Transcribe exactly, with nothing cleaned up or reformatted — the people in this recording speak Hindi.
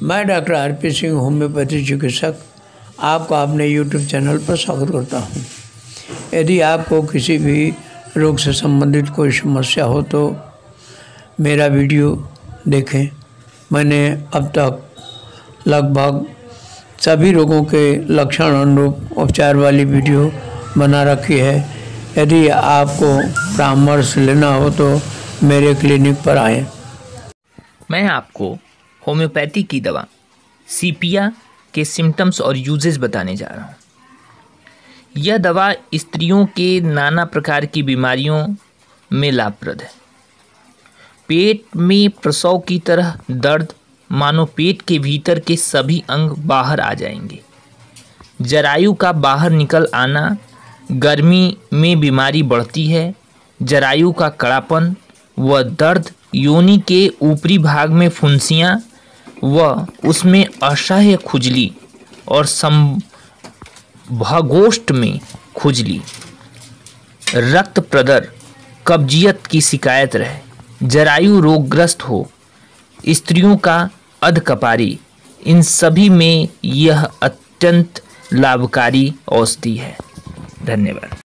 मैं doctor R P Singh, homeopathy चिकित्सक, आपका अपने यूट्यूब चैनल पर स्वागत करता हूं। यदि आपको किसी भी रोग से संबंधित कोई समस्या हो तो मेरा वीडियो देखें। मैंने अब तक लगभग सभी रोगों के लक्षण अनुरूप उपचार वाली वीडियो बना रखी है। यदि आपको परामर्श लेना हो तो मेरे क्लिनिक पर आएं। मैं आपको होम्योपैथी की दवा सीपिया के सिम्टम्स और यूजेस बताने जा रहा हूँ। यह दवा स्त्रियों के नाना प्रकार की बीमारियों में लाभप्रद है। पेट में प्रसव की तरह दर्द, मानो पेट के भीतर के सभी अंग बाहर आ जाएंगे। जरायु का बाहर निकल आना, गर्मी में बीमारी बढ़ती है। जरायु का कड़ापन व दर्द, योनि के ऊपरी भाग में फुंसियाँ व उसमें असह्य खुजली और संभोगोष्ठ में खुजली, रक्त प्रदर, कब्जियत की शिकायत रहे, जरायु रोगग्रस्त हो, स्त्रियों का अधकपारी, इन सभी में यह अत्यंत लाभकारी औषधि है। धन्यवाद।